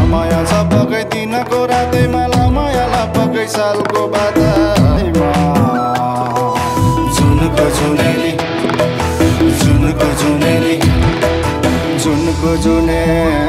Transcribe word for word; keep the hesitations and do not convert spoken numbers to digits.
माया छ पकै दिनको रातैमा माया ला पकै सालको बाधाइमा जुनको जुनेली जुनको जुनेली जुनको जुनेली